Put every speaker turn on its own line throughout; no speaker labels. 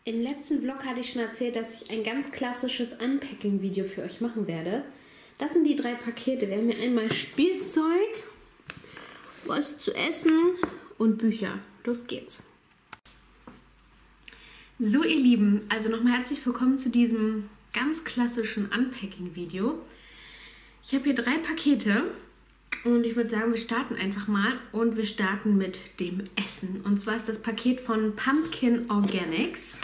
Im letzten Vlog hatte ich schon erzählt, dass ich ein ganz klassisches Unpacking-Video für euch machen werde. Das sind die 3 Pakete. Wir haben hier einmal Spielzeug, was zu essen und Bücher. Los geht's. So ihr Lieben, also nochmal herzlich willkommen zu diesem ganz klassischen Unpacking-Video. Ich habe hier 3 Pakete und ich würde sagen, wir starten einfach mal und wir starten mit dem Essen. Und zwar ist das Paket von Pumpkin Organics.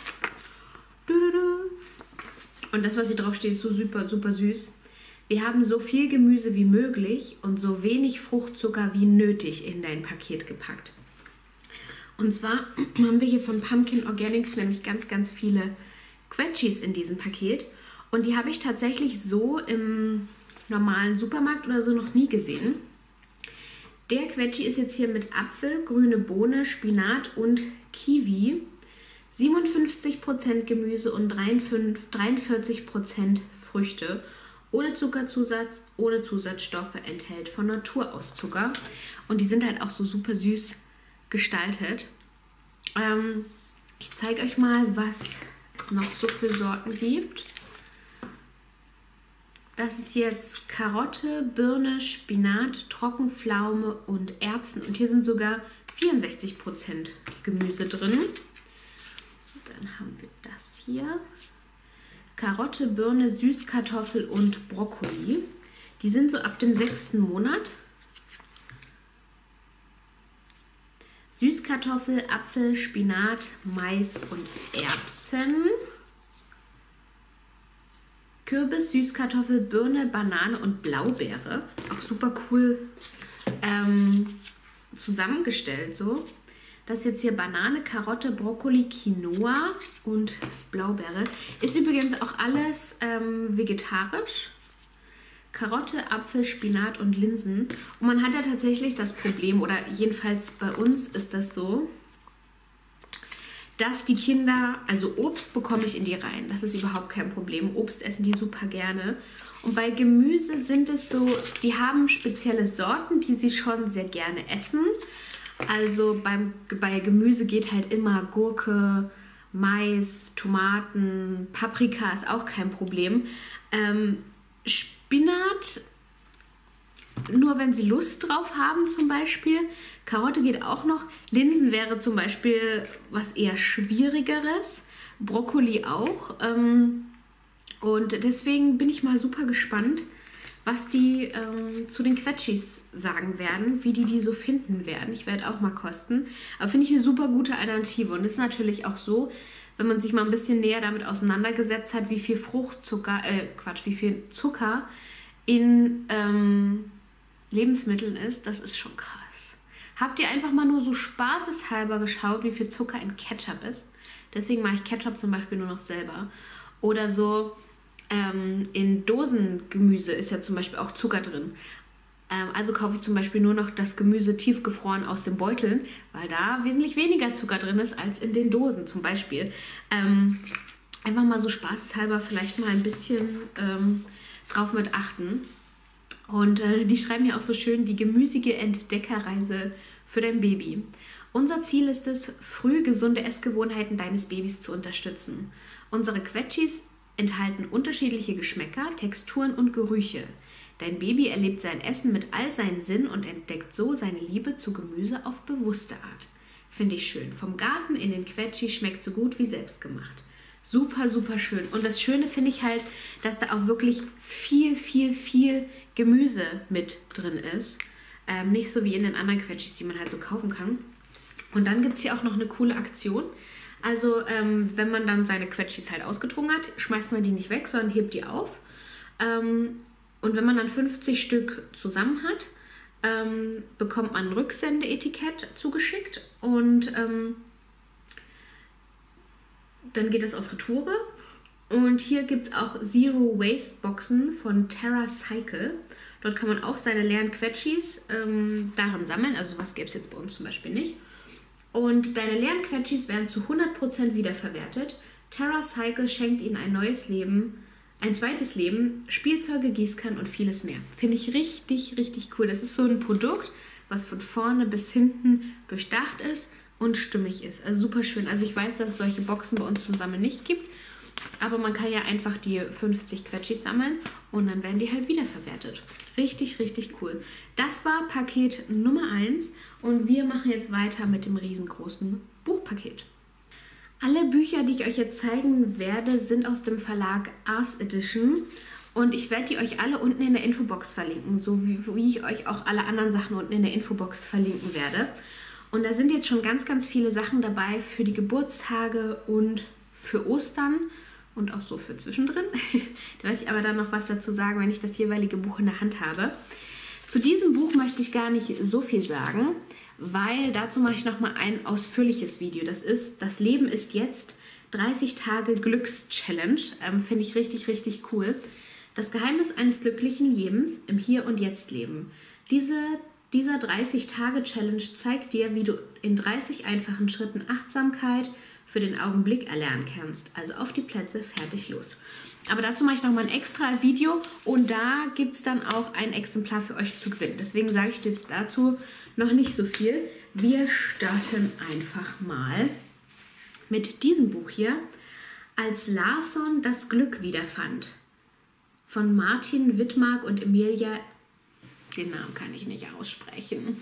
Und das, was hier drauf steht, ist so super, super süß. Wir haben so viel Gemüse wie möglich und so wenig Fruchtzucker wie nötig in dein Paket gepackt. Und zwar haben wir hier von Pumpkin Organics nämlich ganz, ganz viele Quetschis in diesem Paket. Und die habe ich tatsächlich so im normalen Supermarkt oder so noch nie gesehen. Der Quetschi ist jetzt hier mit Apfel, grüne Bohne, Spinat und Kiwi. 57% Gemüse und 43% Früchte. Ohne Zuckerzusatz, ohne Zusatzstoffe, enthält von Natur aus Zucker. Und die sind halt auch so super süß gestaltet. Ich zeige euch mal, was es noch so für Sorten gibt. Das ist jetzt Karotte, Birne, Spinat, Trockenpflaume und Erbsen. Und hier sind sogar 64% Gemüse drin. Dann haben wir das hier. Karotte, Birne, Süßkartoffel und Brokkoli. Die sind so ab dem 6. Monat. Süßkartoffel, Apfel, Spinat, Mais und Erbsen. Kürbis, Süßkartoffel, Birne, Banane und Blaubeere. Auch super cool zusammengestellt so. Das ist jetzt hier Banane, Karotte, Brokkoli, Quinoa und Blaubeere. Ist übrigens auch alles vegetarisch. Karotte, Apfel, Spinat und Linsen. Und man hat ja tatsächlich das Problem, oder jedenfalls bei uns ist das so, dass die Kinder, also Obst bekomme ich in die rein. Das ist überhaupt kein Problem. Obst essen die super gerne. Und bei Gemüse sind es so, die haben spezielle Sorten, die sie schon sehr gerne essen. Also bei Gemüse geht halt immer Gurke, Mais, Tomaten, Paprika ist auch kein Problem. Spinat, nur wenn sie Lust drauf haben zum Beispiel. Karotte geht auch noch. Linsen wäre zum Beispiel was eher Schwierigeres. Brokkoli auch. Und deswegen bin ich mal super gespannt, was die zu den Quetschis sagen werden, wie die so finden werden. Ich werde auch mal kosten. Aber finde ich eine super gute Alternative. Und es ist natürlich auch so, wenn man sich mal ein bisschen näher damit auseinandergesetzt hat, wie viel wie viel Zucker in Lebensmitteln ist, das ist schon krass. Habt ihr einfach mal nur so spaßeshalber geschaut, wie viel Zucker in Ketchup ist? Deswegen mache ich Ketchup zum Beispiel nur noch selber. Oder so in Dosengemüse ist ja zum Beispiel auch Zucker drin. Also kaufe ich zum Beispiel nur noch das Gemüse tiefgefroren aus den Beuteln, weil da wesentlich weniger Zucker drin ist als in den Dosen zum Beispiel. Einfach mal so spaßeshalber vielleicht mal ein bisschen drauf mit achten. Und die schreiben hier auch so schön, die gemüsige Entdeckerreise für dein Baby. Unser Ziel ist es, früh gesunde Essgewohnheiten deines Babys zu unterstützen. Unsere Quetschis enthalten unterschiedliche Geschmäcker, Texturen und Gerüche. Dein Baby erlebt sein Essen mit all seinen Sinnen und entdeckt so seine Liebe zu Gemüse auf bewusste Art. Finde ich schön. Vom Garten in den Quetschi schmeckt so gut wie selbstgemacht. Super, super schön. Und das Schöne finde ich halt, dass da auch wirklich viel, viel, viel Gemüse mit drin ist. Nicht so wie in den anderen Quetschis, die man halt so kaufen kann. Und dann gibt es hier auch noch eine coole Aktion. Also wenn man dann seine Quetschis halt ausgetrunken hat, schmeißt man die nicht weg, sondern hebt die auf. Und wenn man dann 50 Stück zusammen hat, bekommt man ein Rücksendeetikett zugeschickt und dann geht das auf Retoure. Und hier gibt es auch Zero Waste Boxen von TerraCycle. Dort kann man auch seine leeren Quetschis darin sammeln. Also was gäbe es jetzt bei uns zum Beispiel nicht. Und deine leeren Quetschis werden zu 100% wiederverwertet. TerraCycle schenkt ihnen ein neues Leben, ein zweites Leben, Spielzeuge, Gießkannen und vieles mehr. Finde ich richtig, richtig cool. Das ist so ein Produkt, was von vorne bis hinten durchdacht ist, und stimmig ist. Also super schön. Also ich weiß, dass es solche Boxen bei uns zusammen nicht gibt, aber man kann ja einfach die 50 Quetschis sammeln und dann werden die halt wiederverwertet. Richtig, richtig cool. Das war Paket Nummer 1 und wir machen jetzt weiter mit dem riesengroßen Buchpaket. Alle Bücher, die ich euch jetzt zeigen werde, sind aus dem Verlag Ars Edition und ich werde die euch alle unten in der Infobox verlinken, so wie ich euch auch alle anderen Sachen unten in der Infobox verlinken werde. Und da sind jetzt schon ganz, ganz viele Sachen dabei für die Geburtstage und für Ostern und auch so für zwischendrin. Da werde ich aber dann noch was dazu sagen, wenn ich das jeweilige Buch in der Hand habe. Zu diesem Buch möchte ich gar nicht so viel sagen, weil dazu mache ich nochmal ein ausführliches Video. Das ist Das Leben ist jetzt 30 Tage Glückschallenge. Finde ich richtig, richtig cool. Das Geheimnis eines glücklichen Lebens im Hier und Jetzt leben. Dieser 30-Tage-Challenge zeigt dir, wie du in 30 einfachen Schritten Achtsamkeit für den Augenblick erlernen kannst. Also auf die Plätze, fertig, los. Aber dazu mache ich nochmal ein extra Video und da gibt es dann auch ein Exemplar für euch zu gewinnen. Deswegen sage ich jetzt dazu noch nicht so viel. Wir starten einfach mal mit diesem Buch hier. Als Larsson das Glück wiederfand. Von Martin Wittmark und Emilia. Den Namen kann ich nicht aussprechen.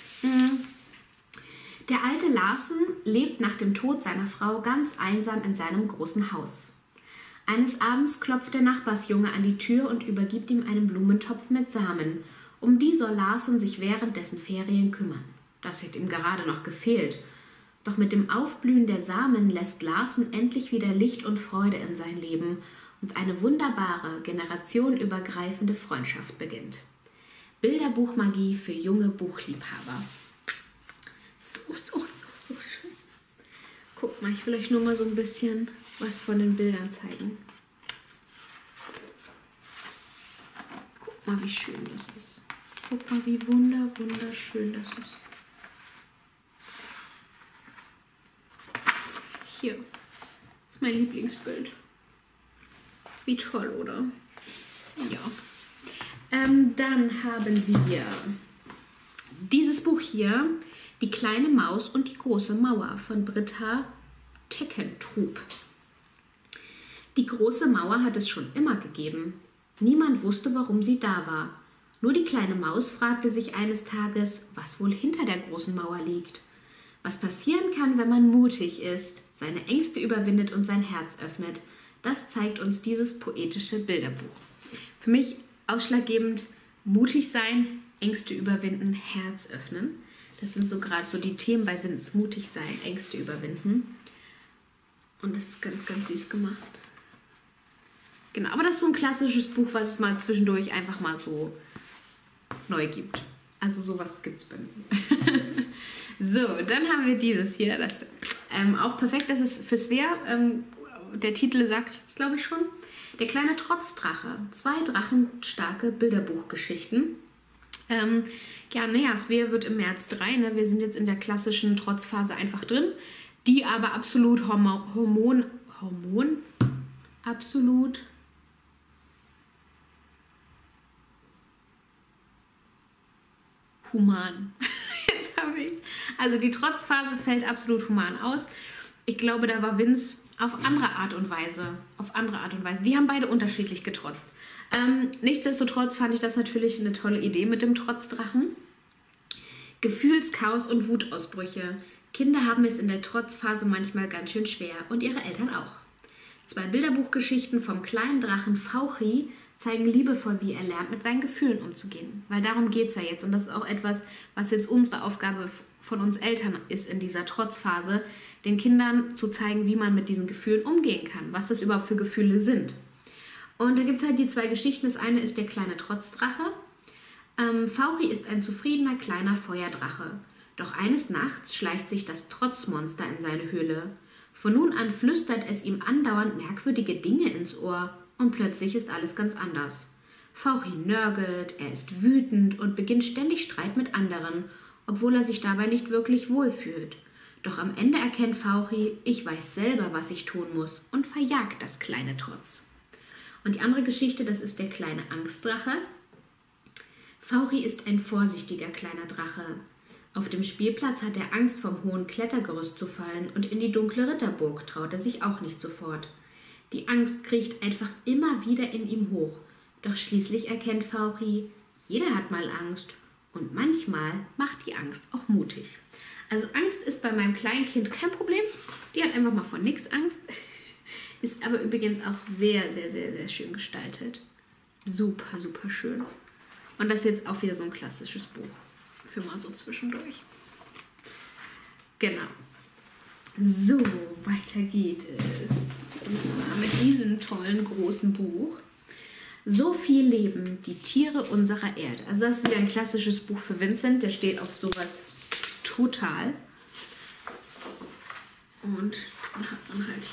Der alte Larsson lebt nach dem Tod seiner Frau ganz einsam in seinem großen Haus. Eines Abends klopft der Nachbarsjunge an die Tür und übergibt ihm einen Blumentopf mit Samen. Um die soll Larsson sich während dessen Ferien kümmern. Das hätte ihm gerade noch gefehlt. Doch mit dem Aufblühen der Samen lässt Larsson endlich wieder Licht und Freude in sein Leben und eine wunderbare, generationenübergreifende Freundschaft beginnt. Bilderbuchmagie für junge Buchliebhaber. So schön. Guck mal, ich will euch nur mal so ein bisschen was von den Bildern zeigen. Guck mal, wie schön das ist. Guck mal, wie wunderschön das ist. Hier ist mein Lieblingsbild. Wie toll, oder? Ja. Dann haben wir dieses Buch hier, Die kleine Maus und die große Mauer von Britta Teckentrup. Die große Mauer hat es schon immer gegeben. Niemand wusste, warum sie da war. Nur die kleine Maus fragte sich eines Tages, was wohl hinter der großen Mauer liegt. Was passieren kann, wenn man mutig ist, seine Ängste überwindet und sein Herz öffnet, das zeigt uns dieses poetische Bilderbuch. Für mich ausschlaggebend: mutig sein, Ängste überwinden, Herz öffnen. Das sind so gerade so die Themen bei Vince. Mutig sein, Ängste überwinden. Und das ist ganz, ganz süß gemacht. Genau, aber das ist so ein klassisches Buch, was es mal zwischendurch einfach mal so neu gibt. Also sowas gibt es bei mir. So, dann haben wir dieses hier. Das auch perfekt. Das ist für Svea. Der Titel sagt es, glaube ich, schon. Der kleine Trotzdrache. 2 drachenstarke Bilderbuchgeschichten. Svea wird im März 3. Ne? Wir sind jetzt in der klassischen Trotzphase einfach drin. Die aber absolut absolut human. Jetzt habe ich. Also die Trotzphase fällt absolut human aus. Ich glaube, da war Vince auf andere Art und Weise. Die haben beide unterschiedlich getrotzt. Nichtsdestotrotz fand ich das natürlich eine tolle Idee mit dem Trotzdrachen. Gefühlschaos und Wutausbrüche. Kinder haben es in der Trotzphase manchmal ganz schön schwer und ihre Eltern auch. 2 Bilderbuchgeschichten vom kleinen Drachen Fauchi zeigen liebevoll, wie er lernt, mit seinen Gefühlen umzugehen. Weil darum geht es ja jetzt. Und das ist auch etwas, was jetzt unsere Aufgabe von uns Eltern ist in dieser Trotzphase, den Kindern zu zeigen, wie man mit diesen Gefühlen umgehen kann, was das überhaupt für Gefühle sind. Und da gibt es halt die 2 Geschichten. Das eine ist der kleine Trotzdrache. Fauchi ist ein zufriedener kleiner Feuerdrache. Doch eines Nachts schleicht sich das Trotzmonster in seine Höhle. Von nun an flüstert es ihm andauernd merkwürdige Dinge ins Ohr und plötzlich ist alles ganz anders. Fauchi nörgelt, er ist wütend und beginnt ständig Streit mit anderen, obwohl er sich dabei nicht wirklich wohlfühlt. Doch am Ende erkennt Fauchi, ich weiß selber, was ich tun muss, und verjagt das kleine Trotz. Und die andere Geschichte, das ist der kleine Angstdrache. Fauchi ist ein vorsichtiger kleiner Drache. Auf dem Spielplatz hat er Angst, vom hohen Klettergerüst zu fallen und in die dunkle Ritterburg traut er sich auch nicht sofort. Die Angst kriecht einfach immer wieder in ihm hoch. Doch schließlich erkennt Fauchi, jeder hat mal Angst und manchmal macht die Angst auch mutig. Also Angst ist bei meinem kleinen Kind kein Problem. Die hat einfach mal vor nichts Angst. Ist aber übrigens auch sehr, sehr, sehr, sehr schön gestaltet. Super, super schön. Und das ist jetzt auch wieder so ein klassisches Buch. Für mal so zwischendurch. Genau. So, weiter geht es. Und zwar mit diesem tollen großen Buch. So viel leben die Tiere unserer Erde. Also das ist wieder ein klassisches Buch für Vincent. Der steht auf sowas total. Und dann hat man halt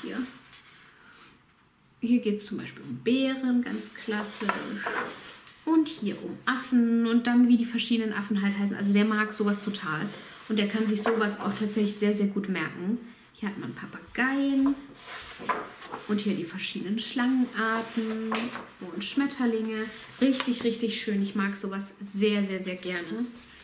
hier geht es zum Beispiel um Bären, ganz klassisch. Und hier um Affen und dann wie die verschiedenen Affen halt heißen. Also der mag sowas total. Und der kann sich sowas auch tatsächlich sehr, sehr gut merken. Hier hat man Papageien. Und hier die verschiedenen Schlangenarten und Schmetterlinge. Richtig, richtig schön. Ich mag sowas sehr, sehr, sehr gerne.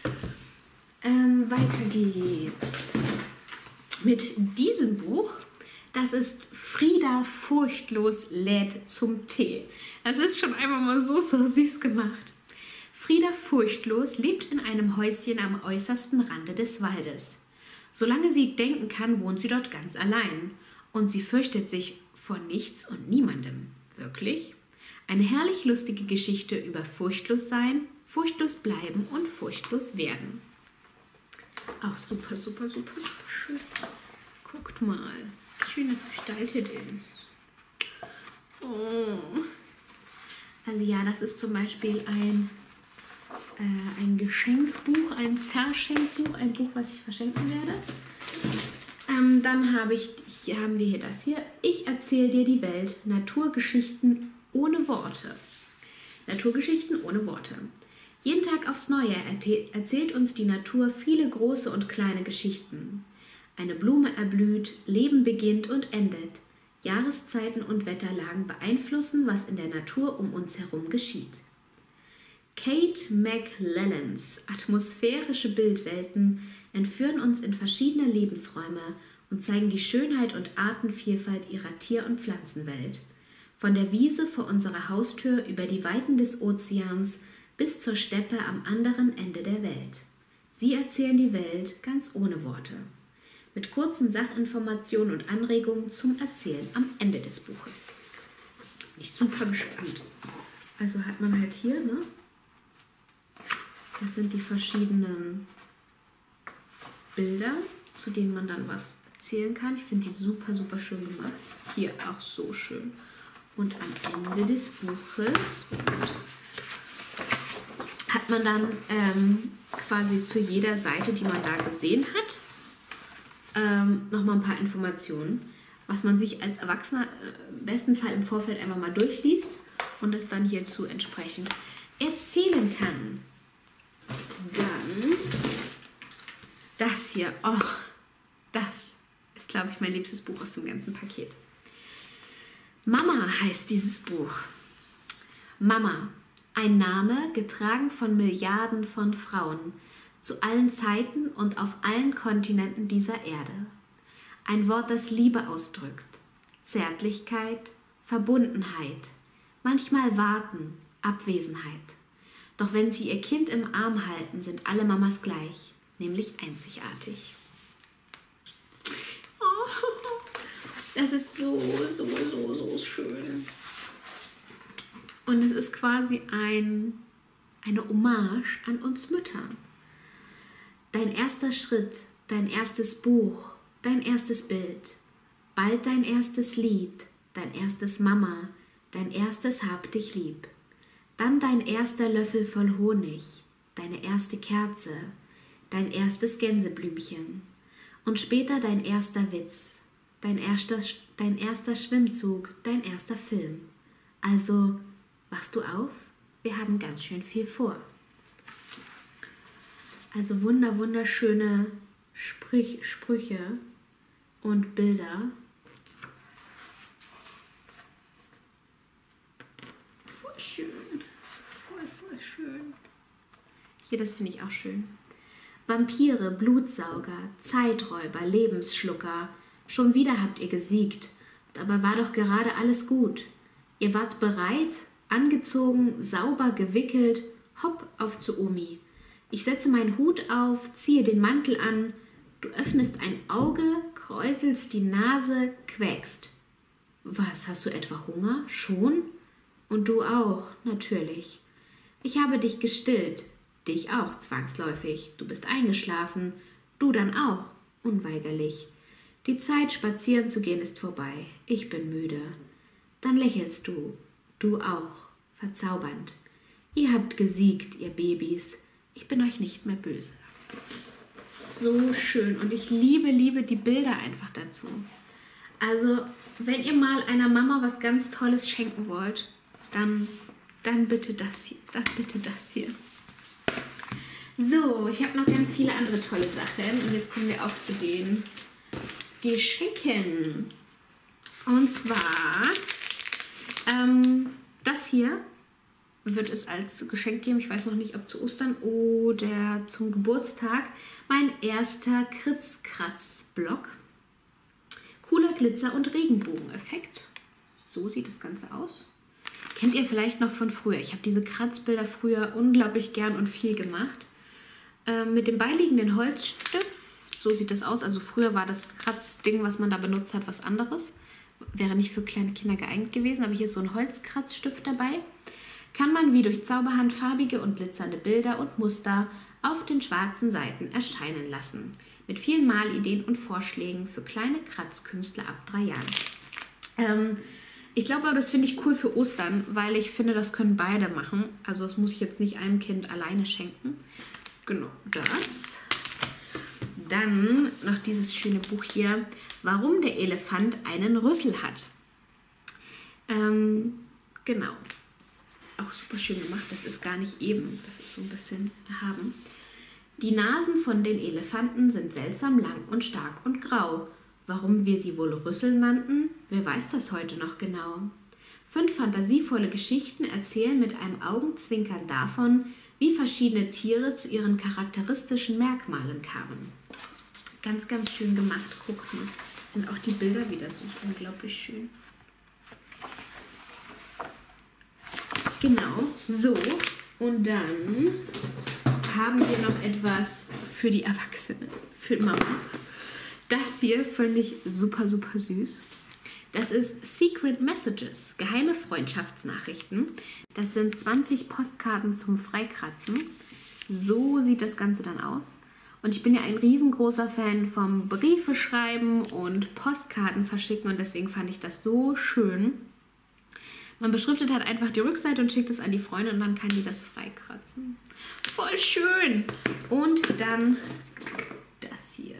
Weiter geht's mit diesem Buch. Das ist Frieda furchtlos lädt zum Tee. Das ist schon einmal mal so, so süß gemacht. Frieda furchtlos lebt in einem Häuschen am äußersten Rande des Waldes. Solange sie denken kann, wohnt sie dort ganz allein. Und sie fürchtet sich vor nichts und niemandem. Wirklich? Eine herrlich lustige Geschichte über furchtlos sein, furchtlos bleiben und furchtlos werden. Auch super, super, super schön. Guckt mal, wie schön das gestaltet ist. Oh. Also ja, das ist zum Beispiel ein Geschenkbuch, ein Verschenkbuch, ein Buch, was ich verschenken werde. Dann haben wir hier das hier. Ich erzähle dir die Welt. Naturgeschichten ohne Worte. Naturgeschichten ohne Worte. Jeden Tag aufs Neue erzählt uns die Natur viele große und kleine Geschichten. Eine Blume erblüht, Leben beginnt und endet. Jahreszeiten und Wetterlagen beeinflussen, was in der Natur um uns herum geschieht. Kate McLellans atmosphärische Bildwelten entführen uns in verschiedene Lebensräume und zeigen die Schönheit und Artenvielfalt ihrer Tier- und Pflanzenwelt. Von der Wiese vor unserer Haustür über die Weiten des Ozeans bis zur Steppe am anderen Ende der Welt. Sie erzählen die Welt ganz ohne Worte. Mit kurzen Sachinformationen und Anregungen zum Erzählen am Ende des Buches. Bin ich super gespannt. Also hat man halt hier, ne? Das sind die verschiedenen Bilder, zu denen man dann was erzählen kann. Ich finde die super, super schön gemacht. Hier auch so schön. Und am Ende des Buches hat man dann quasi zu jeder Seite, die man da gesehen hat, nochmal ein paar Informationen, was man sich als Erwachsener im besten Fall im Vorfeld einfach mal durchliest und es dann hierzu entsprechend erzählen kann. Dann das hier. Oh, das ist, glaube ich, mein liebstes Buch aus dem ganzen Paket. Mama heißt dieses Buch. Mama, ein Name getragen von Milliarden von Frauen, zu allen Zeiten und auf allen Kontinenten dieser Erde. Ein Wort, das Liebe ausdrückt, Zärtlichkeit, Verbundenheit, manchmal Warten, Abwesenheit. Doch wenn sie ihr Kind im Arm halten, sind alle Mamas gleich, nämlich einzigartig. Oh, das ist so, so, so, so schön. Und es ist quasi eine Hommage an uns Mütter. Dein erster Schritt, dein erstes Buch, dein erstes Bild, bald dein erstes Lied, dein erstes Mama, dein erstes Hab dich lieb. Dann dein erster Löffel voll Honig, deine erste Kerze, dein erstes Gänseblümchen und später dein erster Witz, dein erster Schwimmzug, dein erster Film. Also, wachst du auf? Wir haben ganz schön viel vor. Also wunderschöne Sprüche und Bilder. Voll schön. Voll schön. Hier, das finde ich auch schön. Vampire, Blutsauger, Zeiträuber, Lebensschlucker. Schon wieder habt ihr gesiegt. Dabei war doch gerade alles gut. Ihr wart bereit, angezogen, sauber gewickelt. Hopp auf zu Omi. Ich setze meinen Hut auf, ziehe den Mantel an. Du öffnest ein Auge, kräuselst die Nase, quäkst. Was, hast du etwa Hunger? Schon? Und du auch, natürlich. Ich habe dich gestillt. Dich auch, zwangsläufig. Du bist eingeschlafen. Du dann auch, unweigerlich. Die Zeit, spazieren zu gehen, ist vorbei. Ich bin müde. Dann lächelst du. Du auch. Verzaubernd. Ihr habt gesiegt, ihr Babys. Ich bin euch nicht mehr böse. So schön. Und ich liebe die Bilder einfach dazu. Also, wenn ihr mal einer Mama was ganz Tolles schenken wollt, dann bitte das hier. Dann bitte das hier. So, ich habe noch ganz viele andere tolle Sachen. Und jetzt kommen wir auch zu den Geschenken. Und zwar, das hier wird es als Geschenk geben. Ich weiß noch nicht, ob zu Ostern oder zum Geburtstag. Mein erster Kritz-Kratz-Block. Cooler Glitzer- und Regenbogeneffekt. So sieht das Ganze aus. Kennt ihr vielleicht noch von früher? Ich habe diese Kratzbilder früher unglaublich gern und viel gemacht. Mit dem beiliegenden Holzstift, so sieht das aus. Also früher war das Kratzding, was man da benutzt hat, was anderes. Wäre nicht für kleine Kinder geeignet gewesen, aber hier ist so ein Holzkratzstift dabei. Kann man wie durch Zauberhand farbige und glitzernde Bilder und Muster auf den schwarzen Seiten erscheinen lassen. Mit vielen Malideen und Vorschlägen für kleine Kratzkünstler ab 3 Jahren. Ich glaube aber, das finde ich cool für Ostern, weil ich finde, das können beide machen. Also das muss ich jetzt nicht einem Kind alleine schenken. Genau, das. Dann noch dieses schöne Buch hier, Warum der Elefant einen Rüssel hat. Genau. Auch super schön gemacht. Das ist gar nicht eben. Das ist so ein bisschen erhaben. Die Nasen von den Elefanten sind seltsam lang und stark und grau. Warum wir sie wohl Rüssel nannten, wer weiß das heute noch genau. 5 fantasievolle Geschichten erzählen mit einem Augenzwinkern davon, wie verschiedene Tiere zu ihren charakteristischen Merkmalen kamen. Ganz, ganz schön gemacht. Guckt mal. Sind auch die Bilder wieder so unglaublich schön. Genau, so. Und dann haben wir noch etwas für die Erwachsenen, für Mama. Das hier fand ich super, super süß. Das ist Secret Messages, geheime Freundschaftsnachrichten. Das sind 20 Postkarten zum Freikratzen. So sieht das Ganze dann aus. Und ich bin ja ein riesengroßer Fan vom Briefe schreiben und Postkarten verschicken und deswegen fand ich das so schön. Man beschriftet halt einfach die Rückseite und schickt es an die Freunde und dann kann die das freikratzen. Voll schön! Und dann das hier.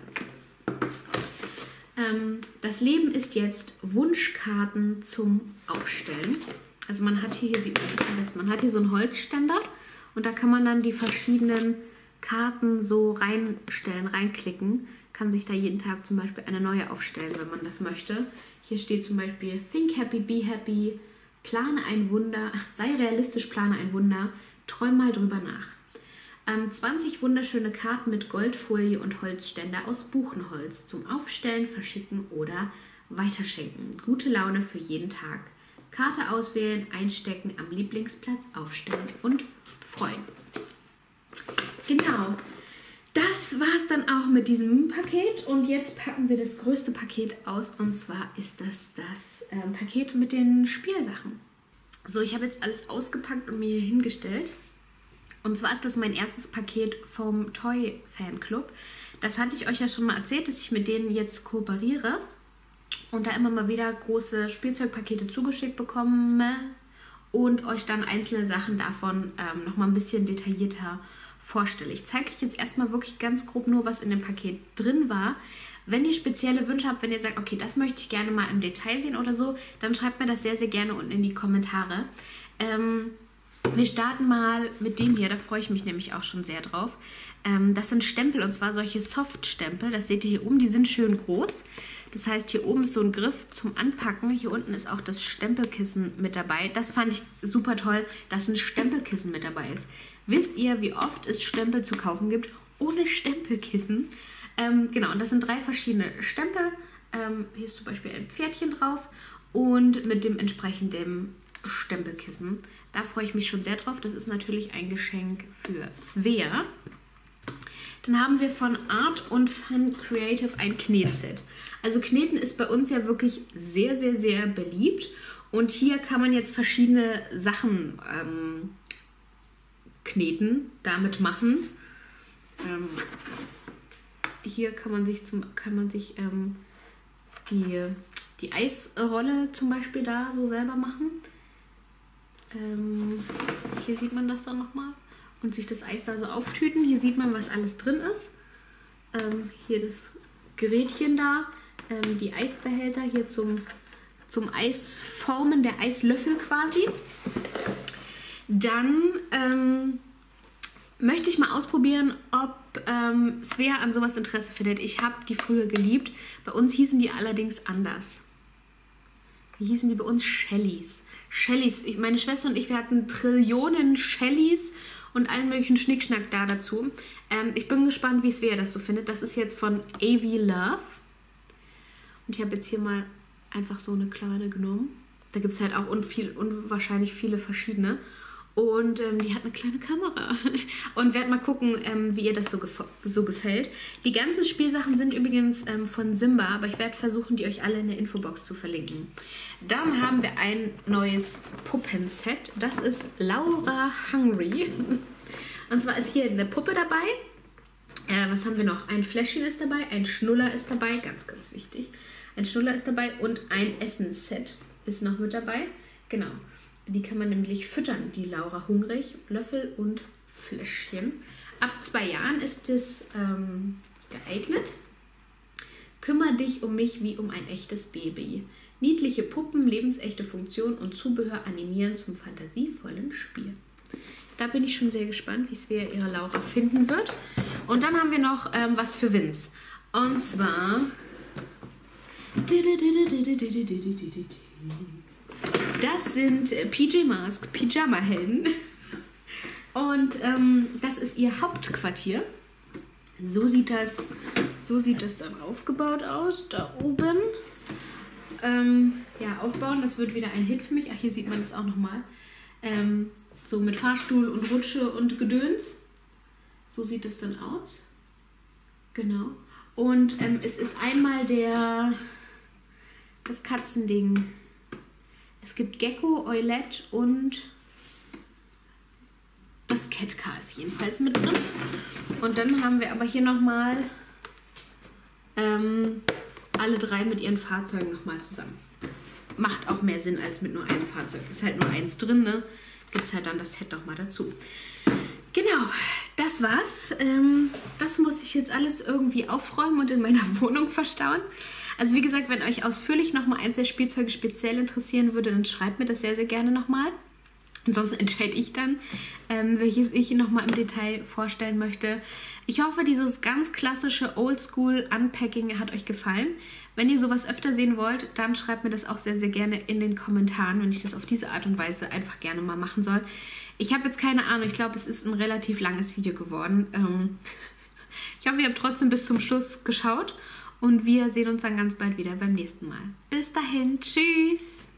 Das Leben ist jetzt Wunschkarten zum Aufstellen. Also man hat hier sieht man das am besten, man hat hier so einen Holzständer und da kann man dann die verschiedenen Karten so reinstellen, reinklicken. Kann sich da jeden Tag zum Beispiel eine neue aufstellen, wenn man das möchte. Hier steht zum Beispiel Think Happy, Be Happy, plane ein Wunder, sei realistisch, plane ein Wunder, träum mal drüber nach. 20 wunderschöne Karten mit Goldfolie und Holzständer aus Buchenholz zum Aufstellen, Verschicken oder Weiterschenken. Gute Laune für jeden Tag. Karte auswählen, einstecken, am Lieblingsplatz aufstellen und freuen. Genau, das war es dann auch mit diesem Paket und jetzt packen wir das größte Paket aus und zwar ist das Paket mit den Spielsachen. So, ich habe jetzt alles ausgepackt und mir hier hingestellt. Und zwar ist das mein erstes Paket vom Toy Fanclub. Das hatte ich euch ja schon mal erzählt, dass ich mit denen jetzt kooperiere und da immer mal wieder große Spielzeugpakete zugeschickt bekomme und euch dann einzelne Sachen davon nochmal ein bisschen detaillierter vorstelle. Ich zeige euch jetzt erstmal wirklich ganz grob nur, was in dem Paket drin war. Wenn ihr spezielle Wünsche habt, wenn ihr sagt, okay, das möchte ich gerne mal im Detail sehen oder so, dann schreibt mir das sehr, sehr gerne unten in die Kommentare. Wir starten mal mit dem hier, da freue ich mich nämlich auch schon sehr drauf. Das sind Stempel und zwar solche Soft-Stempel, das seht ihr hier oben, die sind schön groß. Das heißt, hier oben ist so ein Griff zum Anpacken, hier unten ist auch das Stempelkissen mit dabei. Das fand ich super toll, dass ein Stempelkissen mit dabei ist. Wisst ihr, wie oft es Stempel zu kaufen gibt ohne Stempelkissen. Genau, und das sind 3 verschiedene Stempel. Hier ist zum Beispiel ein Pferdchen drauf und mit dem entsprechenden Stempelkissen. Da freue ich mich schon sehr drauf. Das ist natürlich ein Geschenk für Svea. Dann haben wir von Art und Fun Creative ein Knetset. Also Kneten ist bei uns ja wirklich sehr, sehr, sehr beliebt. Und hier kann man jetzt verschiedene Sachen kneten, damit machen. Hier kann man sich die Eisrolle zum Beispiel da so selber machen. Hier sieht man das dann nochmal. Und sich das Eis da so auftüten. Hier sieht man, was alles drin ist. Hier das Gerätchen da. Die Eisbehälter hier zum Eisformen, der Eislöffel quasi. Dann möchte ich mal ausprobieren, ob Svea an sowas Interesse findet. Ich habe die früher geliebt. Bei uns hießen die allerdings anders. Wie hießen die bei uns? Shellys. Shellys. Meine Schwester und ich, wir hatten Trillionen Shellys und allen möglichen Schnickschnack da dazu. Ich bin gespannt, wie Svea das so findet. Das ist jetzt von AV Love. Und ich habe jetzt hier mal einfach so eine kleine genommen. Da gibt es halt auch unwahrscheinlich viele verschiedene. Und die hat eine kleine Kamera. Und werde mal gucken, wie ihr das so gefällt. Die ganzen Spielsachen sind übrigens von Simba, aber ich werde versuchen, die euch alle in der Infobox zu verlinken. Dann haben wir ein neues Puppenset. Das ist Laura Hungry. Und zwar ist hier eine Puppe dabei. Was haben wir noch? Ein Fläschchen ist dabei, ein Schnuller ist dabei, ganz, ganz wichtig. Ein Schnuller ist dabei und ein Essensset ist noch mit dabei. Genau. Die kann man nämlich füttern, die Laura Hungrig, Löffel und Fläschchen. Ab 2 Jahren ist es geeignet. Kümmere dich um mich wie um ein echtes Baby. Niedliche Puppen, lebensechte Funktion und Zubehör animieren zum fantasievollen Spiel. Da bin ich schon sehr gespannt, wie Svea ihre Laura finden wird. Und dann haben wir noch was für Vince. Und zwar das sind PJ Mask, Pyjama-Helden. Und das ist ihr Hauptquartier. So sieht das dann aufgebaut aus, da oben. Ja, aufbauen, das wird wieder ein Hit für mich. Ach, hier sieht man das auch nochmal. So mit Fahrstuhl und Rutsche und Gedöns. So sieht das dann aus. Genau. Und es ist einmal das Katzending. Es gibt Gecko, Eulette und das Catcar ist jedenfalls mit drin. Und dann haben wir aber hier nochmal alle 3 mit ihren Fahrzeugen nochmal zusammen. Macht auch mehr Sinn als mit nur einem Fahrzeug. Ist halt nur eins drin, ne? Gibt es halt dann das Set nochmal dazu. Genau, das war's. Das muss ich jetzt alles irgendwie aufräumen und in meiner Wohnung verstauen. Also wie gesagt, wenn euch ausführlich nochmal eins der Spielzeuge speziell interessieren würde, dann schreibt mir das sehr, sehr gerne nochmal. Ansonsten entscheide ich dann, welches ich nochmal im Detail vorstellen möchte. Ich hoffe, dieses ganz klassische Oldschool-Unpacking hat euch gefallen. Wenn ihr sowas öfter sehen wollt, dann schreibt mir das auch sehr, sehr gerne in den Kommentaren, wenn ich das auf diese Art und Weise einfach gerne mal machen soll. Ich habe jetzt keine Ahnung, ich glaube, es ist ein relativ langes Video geworden. Ich hoffe, ihr habt trotzdem bis zum Schluss geschaut und wir sehen uns dann ganz bald wieder beim nächsten Mal. Bis dahin, tschüss!